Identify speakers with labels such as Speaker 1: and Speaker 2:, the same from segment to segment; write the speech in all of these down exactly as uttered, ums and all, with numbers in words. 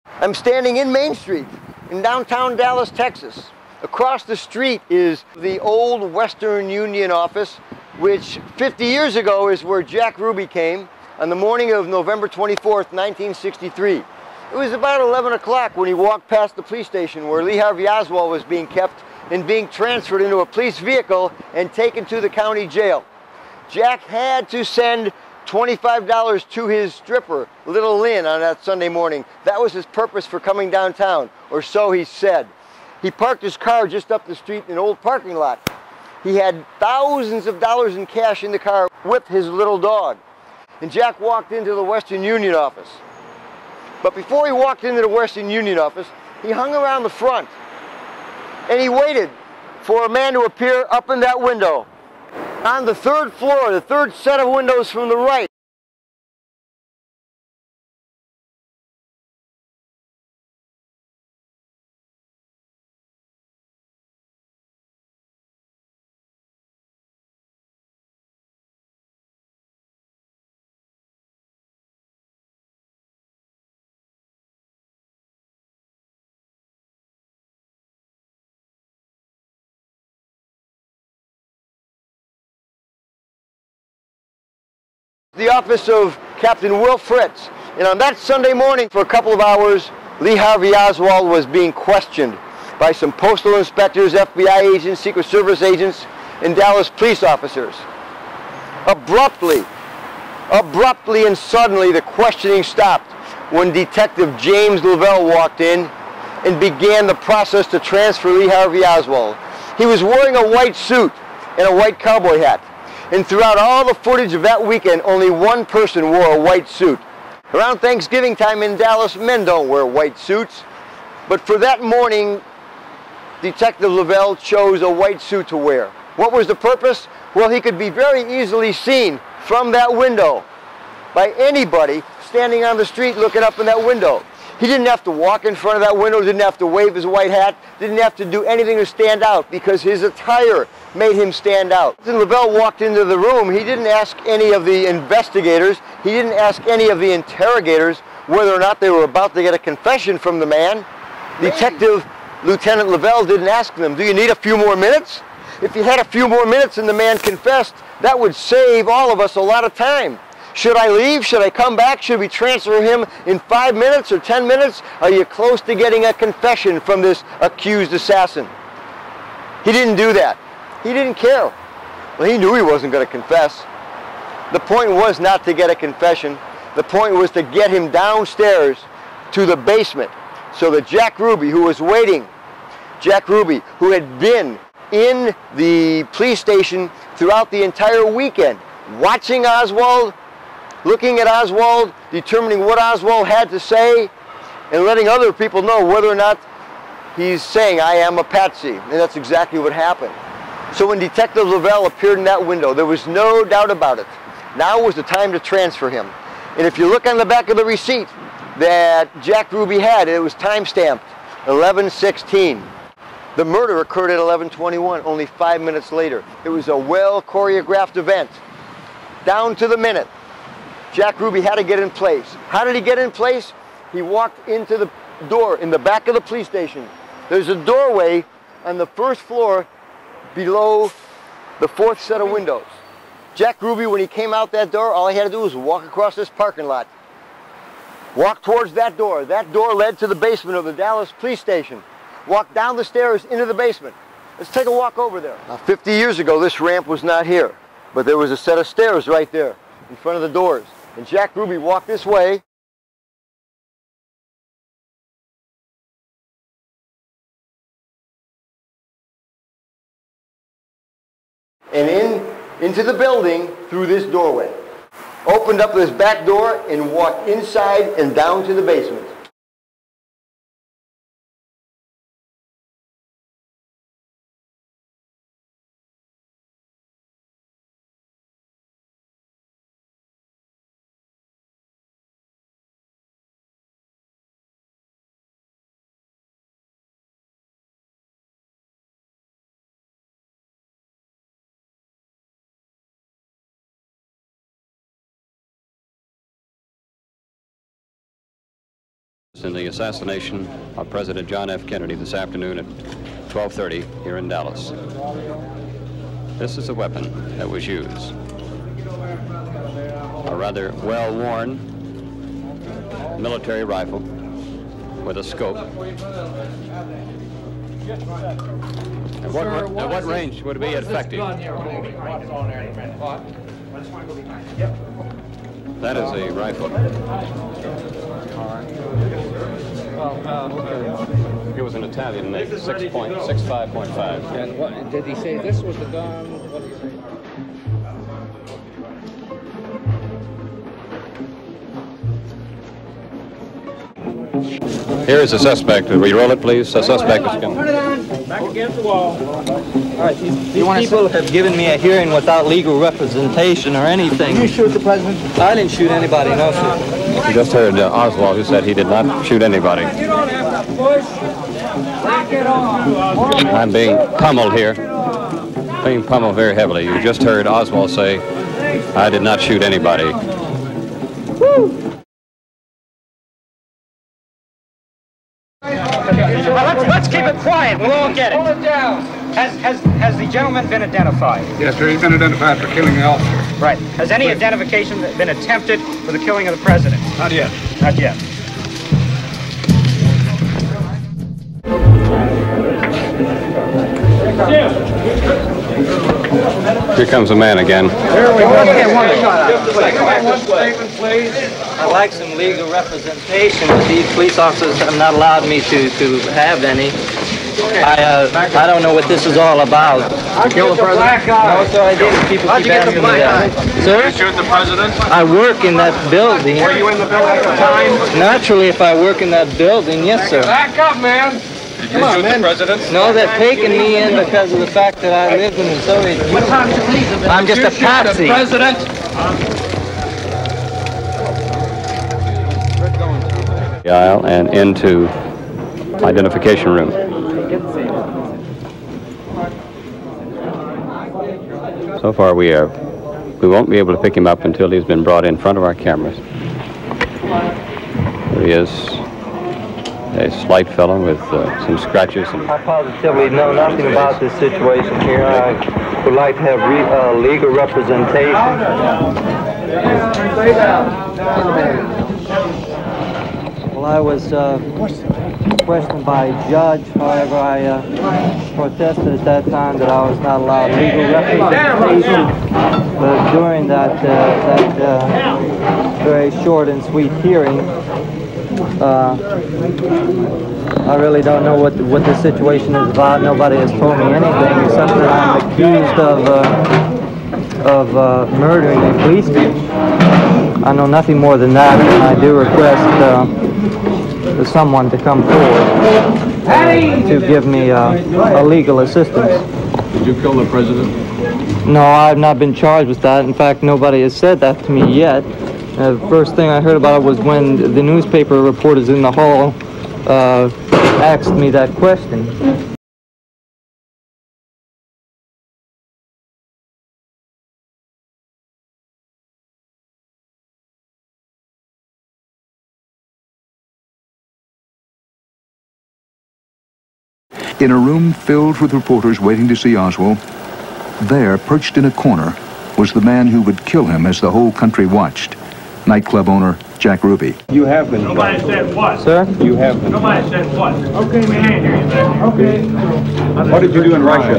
Speaker 1: I'm standing in Main Street in downtown Dallas, Texas. Across the street is the old Western Union office, which fifty years ago is where Jack Ruby came on the morning of November twenty-fourth, nineteen sixty-three. It was about eleven o'clock when he walked past the police station where Lee Harvey Oswald was being kept and being transferred into a police vehicle and taken to the county jail. Jack had to send twenty-five dollars to his stripper, Little Lynn, on that Sunday morning. That was his purpose for coming downtown, or so he said. He parked his car just up the street in an old parking lot. He had thousands of dollars in cash in the car with his little dog. And Jack walked into the Western Union office. But before he walked into the Western Union office, he hung around the front and he waited for a man to appear up in that window. On the third floor, the third set of windows from the right. The office of Captain Will Fritz. And on that Sunday morning, for a couple of hours, Lee Harvey Oswald was being questioned by some postal inspectors, F B I agents, Secret Service agents, and Dallas police officers. Abruptly, abruptly and suddenly, the questioning stopped when Detective James Leavelle walked in and began the process to transfer Lee Harvey Oswald. He was wearing a white suit and a white cowboy hat. And throughout all the footage of that weekend, only one person wore a white suit. Around Thanksgiving time in Dallas, men don't wear white suits. But for that morning, Detective Leavelle chose a white suit to wear. What was the purpose? Well, he could be very easily seen from that window by anybody standing on the street looking up in that window. He didn't have to walk in front of that window, didn't have to wave his white hat, didn't have to do anything to stand out because his attire made him stand out. When Leavelle walked into the room, he didn't ask any of the investigators, he didn't ask any of the interrogators whether or not they were about to get a confession from the man. Detective Lieutenant Leavelle didn't ask them, do you need a few more minutes? If you had a few more minutes and the man confessed, that would save all of us a lot of time. Should I leave? Should I come back? Should we transfer him in five minutes or ten minutes? Are you close to getting a confession from this accused assassin? He didn't do that. He didn't care. Well, he knew he wasn't going to confess. The point was not to get a confession. The point was to get him downstairs to the basement so that Jack Ruby, who was waiting, Jack Ruby, who had been in the police station throughout the entire weekend, watching Oswald, looking at Oswald, determining what Oswald had to say, and letting other people know whether or not he's saying, I am a patsy. And that's exactly what happened. So when Detective Leavelle appeared in that window, there was no doubt about it. Now was the time to transfer him. And if you look on the back of the receipt that Jack Ruby had, it was time-stamped, eleven sixteen. The murder occurred at eleven twenty-one, only five minutes later. It was a well-choreographed event, down to the minute. Jack Ruby had to get in place. How did he get in place? He walked into the door in the back of the police station. There's a doorway on the first floor below the fourth set of windows. Jack Ruby, when he came out that door, all he had to do was walk across this parking lot. Walk towards that door. That door led to the basement of the Dallas Police Station. Walk down the stairs into the basement. Let's take a walk over there. Now, fifty years ago, this ramp was not here, but there was a set of stairs right there in front of the doors. And Jack Ruby walked this way. And in, into the building through this doorway. Opened up this back door and walked inside and down to the basement.
Speaker 2: In the assassination of President John F. Kennedy this afternoon at twelve thirty here in Dallas. This is the weapon that was used. A rather well-worn military rifle with a scope. At what,
Speaker 3: Sir,
Speaker 2: at
Speaker 3: what
Speaker 2: what
Speaker 3: is
Speaker 2: range
Speaker 3: this,
Speaker 2: would it be
Speaker 3: what is this
Speaker 2: effective?
Speaker 3: gun you're holding? What? Yep.
Speaker 2: That is a rifle.
Speaker 3: Well, uh, okay.
Speaker 2: It was an Italian make, six point six five point five.
Speaker 3: And what, did he say this was the gun? What did he say?
Speaker 2: Here is the suspect. Will you roll it, please? The suspect is coming.
Speaker 3: Turn it on. Back against the wall.
Speaker 4: All right, these, these people have given me a hearing without legal representation or anything.
Speaker 5: Did you shoot the president?
Speaker 4: I didn't shoot anybody, no, sir.
Speaker 2: You just heard uh, Oswald, who said he did not shoot anybody.
Speaker 3: You don't have to push. Back it on.
Speaker 2: I'm being pummeled here. Being pummeled very heavily. You just heard Oswald say, I did not shoot anybody.
Speaker 3: Well, let's, let's keep it quiet. We'll all get it. Hold it down. Has, has, has the gentleman been identified?
Speaker 6: Yes, sir. He's been identified for killing the officer.
Speaker 3: Right. Has any identification been attempted for the killing of the president?
Speaker 6: Not yet.
Speaker 3: Not yet.
Speaker 2: Here comes a man again.
Speaker 4: Here we go. One statement, please. I'd like some legal representation. These police officers have not allowed me to, to have any. I uh, I don't know what this is all about.
Speaker 6: Kill the president?
Speaker 4: No, sir, I didn't. People keep asking me that. Sir?
Speaker 6: Shoot the president?
Speaker 4: I work in that building.
Speaker 6: Were you in the building at the time?
Speaker 4: Naturally, if I work in that building, yes, sir.
Speaker 6: Back up, man. Did you shoot the president?
Speaker 4: No, they're taking me in because of the fact that I lived in the Soviet Union. I'm just a patsy.
Speaker 6: President?
Speaker 2: The aisle and into identification room. So far we are, we won't be able to pick him up until he's been brought in front of our cameras. There he is, a slight fellow with uh, some scratches. And
Speaker 4: I positively know nothing about this situation here. I would like to have re uh, legal representation. Well, I was uh, questioned by a judge. However, I uh, protested at that time that I was not allowed legal representation. But during that, uh, that uh, very short and sweet hearing, uh, I really don't know what the, what the situation is about. Nobody has told me anything except that I'm accused of uh, of uh, murdering a policeman. I know nothing more than that, and I do request uh, for someone to come forward to give me uh, a legal assistance.
Speaker 6: Did you kill the president?
Speaker 4: No, I've not been charged with that. In fact, nobody has said that to me yet. Uh, the first thing I heard about it was when the newspaper reporters in the hall uh, asked me that question.
Speaker 7: In a room filled with reporters waiting to see Oswald, there, perched in a corner, was the man who would kill him as the whole country watched, nightclub owner Jack Ruby.
Speaker 6: You have been.
Speaker 8: Nobody said what?
Speaker 4: Sir?
Speaker 6: You have been.
Speaker 8: Nobody said what? Okay, we can't hear you back. Okay.
Speaker 6: What did you do in Russia?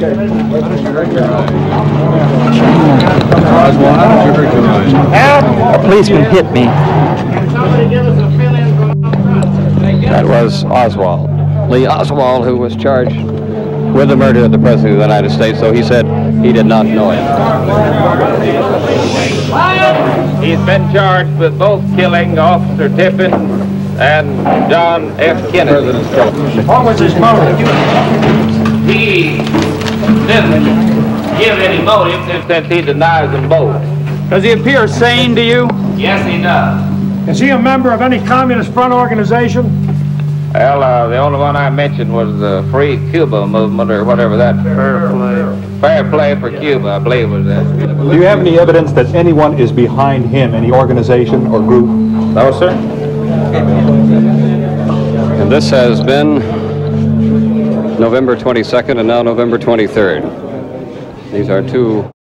Speaker 6: Oswald, how did you hurt your eyes?
Speaker 4: A policeman hit me.
Speaker 8: Can somebody give us a fill-in from outside?
Speaker 2: that was Oswald. Lee Oswald, who was charged with the murder of the President of the United States, so he said he did not know him.
Speaker 9: He's been charged with both killing Officer Tippit and John F. Kennedy.
Speaker 8: What was his motive?
Speaker 9: He didn't give any motive since he denies them both.
Speaker 8: Does he appear sane to you?
Speaker 9: Yes, he does.
Speaker 8: Is he a member of any Communist Front organization?
Speaker 9: Well, uh, the only one I mentioned was the Free Cuba movement, or whatever that. Fair play. Fair play for Cuba, I believe was that.
Speaker 10: Do you have any evidence that anyone is behind him, any organization or group?
Speaker 9: No, sir.
Speaker 2: And this has been November twenty-second and now November twenty-third. These are two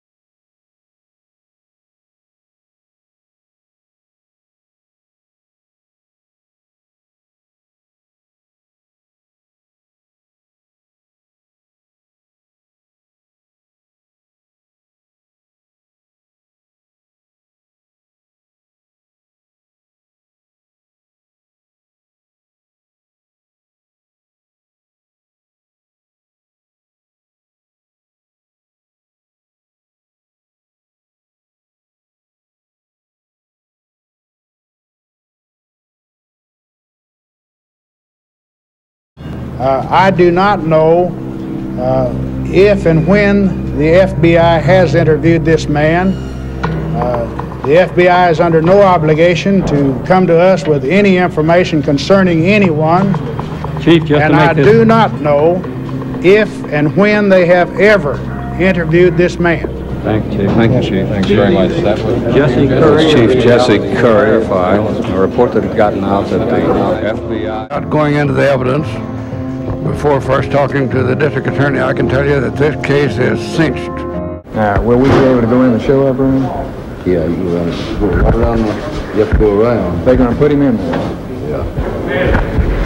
Speaker 5: Uh, I do not know uh, if and when the F B I has interviewed this man. Uh, the F B I is under no obligation to come to us with any information concerning anyone.
Speaker 10: Chief, just
Speaker 5: and
Speaker 10: to make
Speaker 5: I
Speaker 10: this...
Speaker 5: do not know if and when they have ever interviewed this man.
Speaker 10: Thank you, Chief.
Speaker 2: Thank you, Chief. Thanks very much. That was
Speaker 10: Jesse Curry.
Speaker 2: Chief Jesse Curry, a report that had gotten out that the F B I...
Speaker 11: Not going into the evidence, before first talking to the district attorney, I can tell you that this case is cinched.
Speaker 6: Now, will we be able to go in the show-up room?
Speaker 11: Yeah, you uh, go right around, the, you have to go around.
Speaker 6: They're going to put him in there?
Speaker 11: Yeah.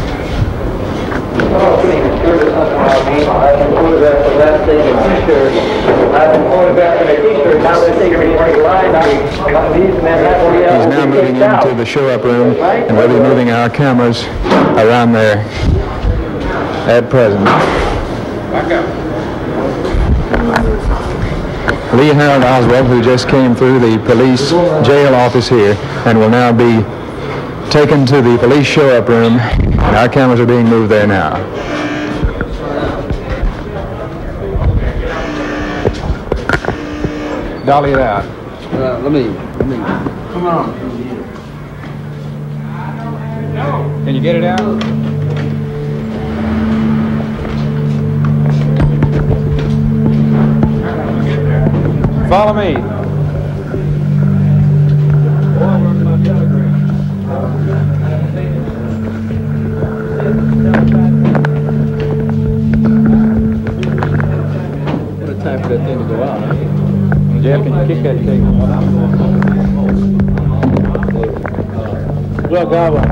Speaker 4: I've been photographed the last day in a t-shirt. I've been photographed in a t-shirt. Now they're taking me right line.
Speaker 6: He's now moving into the show-up room, and we'll be moving our cameras around there at present. Lee Harold Oswald, who just came through the police jail office here, and will now be taken to the police show-up room, and our cameras are being moved there now. Dolly it out.
Speaker 11: Uh, let me, let me, come on.
Speaker 6: Can you get it out? Follow me.
Speaker 11: What a time for that thing to go out, huh?
Speaker 6: Jeff, can you kick that thing?
Speaker 5: Look, Oswald.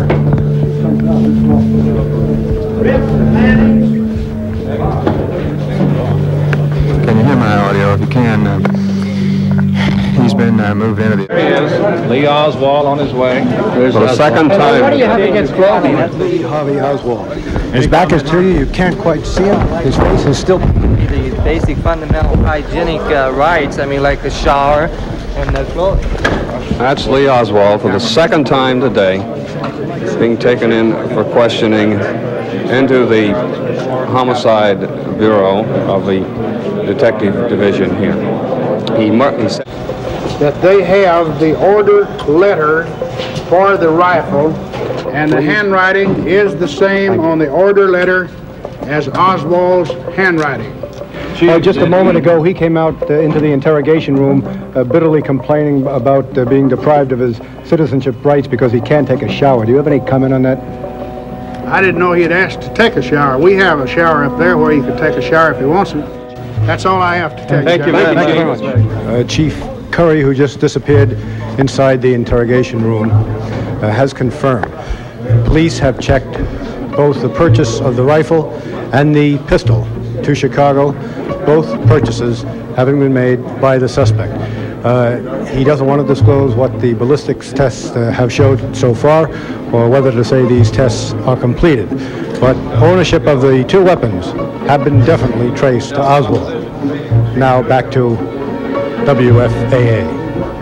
Speaker 6: Can you hear my audio? If you can, uh, he's been uh, moved into the...
Speaker 10: There he is, Lee Oswald on his way.
Speaker 2: For the second time.
Speaker 4: What do you have against clothing? That's
Speaker 12: Lee Harvey Oswald. His back is to you. You can't quite see him. His face is still...
Speaker 4: the basic fundamental hygienic uh, rights. I mean, like the shower and the clothes.
Speaker 2: That's Lee Oswald for the second time today, being taken in for questioning into the Homicide Bureau of the Detective Division here. He, he said
Speaker 5: That they have the order letter for the rifle, and the handwriting is the same on the order letter as Oswald's handwriting.
Speaker 12: Uh, just a moment ago, he came out uh, into the interrogation room uh, bitterly complaining about uh, being deprived of his citizenship rights because he can't take a shower. Do you have any comment on that?
Speaker 5: I didn't know he had asked to take a shower. We have a shower up there where he could take a shower if he wants it. That's all I have to tell
Speaker 10: Thank
Speaker 5: you.
Speaker 10: you,
Speaker 5: Thank
Speaker 10: Thank
Speaker 5: you
Speaker 10: you
Speaker 5: very much.
Speaker 12: Uh, Chief Curry, who just disappeared inside the interrogation room, uh, has confirmed. Police have checked both the purchase of the rifle and the pistol to Chicago, both purchases having been made by the suspect. Uh, he doesn't want to disclose what the ballistics tests uh, have showed so far, or whether to say these tests are completed. But ownership of the two weapons have been definitely traced to Oswald. Now back to W F A A.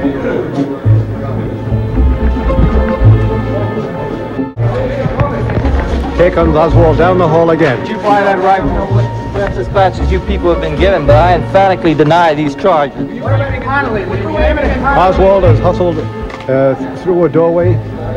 Speaker 12: Here comes Oswald down the hall again.
Speaker 4: Did you buy that rifle? That's as fast as you people have been given, but I emphatically deny these charges.
Speaker 12: Oswald has hustled uh, through a doorway.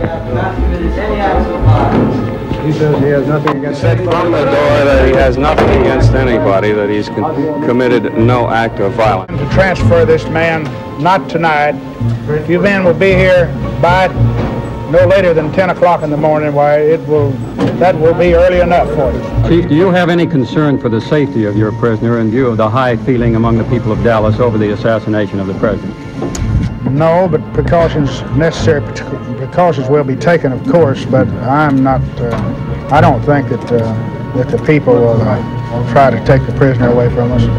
Speaker 12: He says he has nothing against
Speaker 2: said from the door that he has nothing against anybody, that he's con committed no act of violence.
Speaker 5: To transfer this man, not tonight. A few men will be here by no later than ten o'clock in the morning, why, it will, that will be early enough for you.
Speaker 10: Chief, do you have any concern for the safety of your prisoner in view of the high feeling among the people of Dallas over the assassination of the president?
Speaker 5: No, but precautions, necessary precautions will be taken, of course, but I'm not, uh, I don't think that, uh, that the people will uh, try to take the prisoner away from us.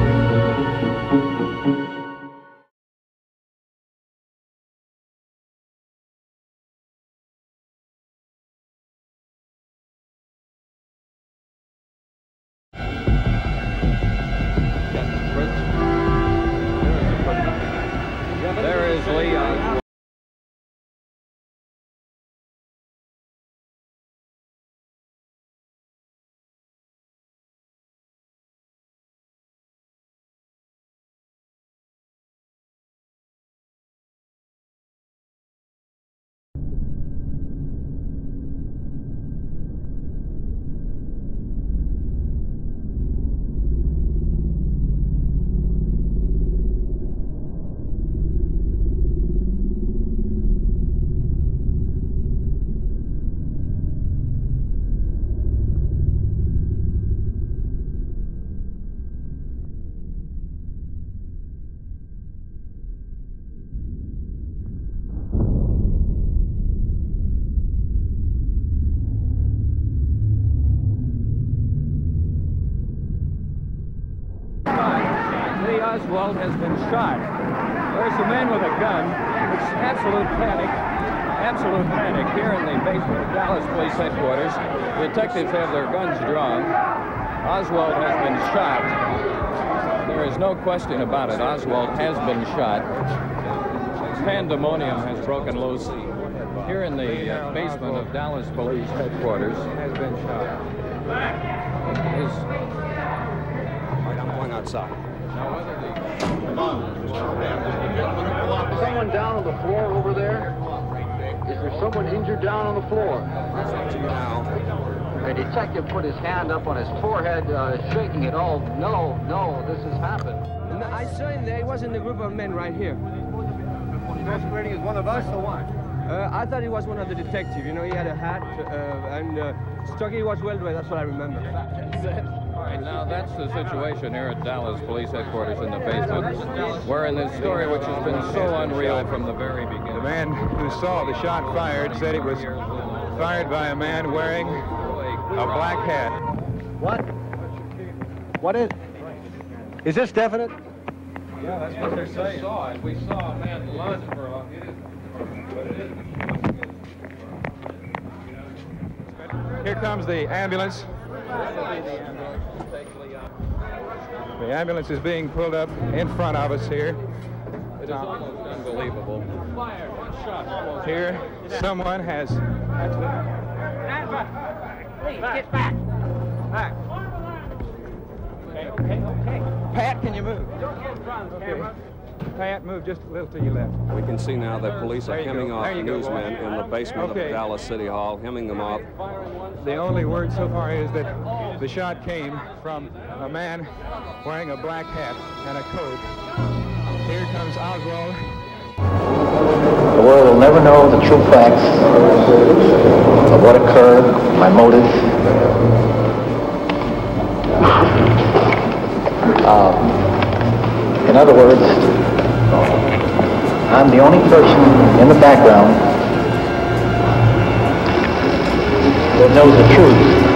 Speaker 2: There is Lee Oswald. Lee Oswald has been shot. There's a man with a gun. It's absolute panic. Absolute panic here in the basement of Dallas Police Headquarters. Detectives have their guns drawn. Oswald has been shot. There is no question about it. Oswald has been shot. Pandemonium has broken loose here in the uh, basement of Dallas Police Headquarters. Has been shot. His... I'm going outside.
Speaker 13: Someone down on the floor over there? Is there someone injured down on the floor? A detective put his hand up on his forehead, uh, shaking it. Oh, no, no, this has happened.
Speaker 14: No, I saw him there. He was in the group of men right here.
Speaker 13: Masquerading as one of us or what?
Speaker 14: Uh, I thought he was one of the detectives. You know, he had a hat uh, and uh, Stucky was well dressed. That's what I remember.
Speaker 2: All right, now that's the situation here at Dallas Police Headquarters in the basement. We're in this story which has been so unreal from the very beginning.
Speaker 6: The man who saw the shot fired said it was fired by a man wearing a black hat.
Speaker 15: What? What is? Is this definite?
Speaker 2: Yeah, that's what they're saying. We saw it. We saw a man lunge for a...
Speaker 6: Here comes the ambulance. The ambulance is being pulled up in front of us here.
Speaker 2: It is almost unbelievable. Fired, one shot.
Speaker 6: Here, someone has...
Speaker 14: Please, get back. Back.
Speaker 6: Okay, okay, okay.
Speaker 14: Pat, can you move?
Speaker 6: Don't get drunk, okay. Pat, move just a little to your left.
Speaker 2: We can see now that police are hemming
Speaker 6: go.
Speaker 2: off
Speaker 6: There you go.
Speaker 2: newsmen in the basement
Speaker 6: Okay.
Speaker 2: of Dallas City Hall, hemming them off.
Speaker 6: The only word so far is that the shot came from a man wearing a black hat and a coat. Here comes Oswald.
Speaker 16: The world will never know the true facts of what occurred, my motives. Uh, in other words, I'm the only person in the background that knows the truth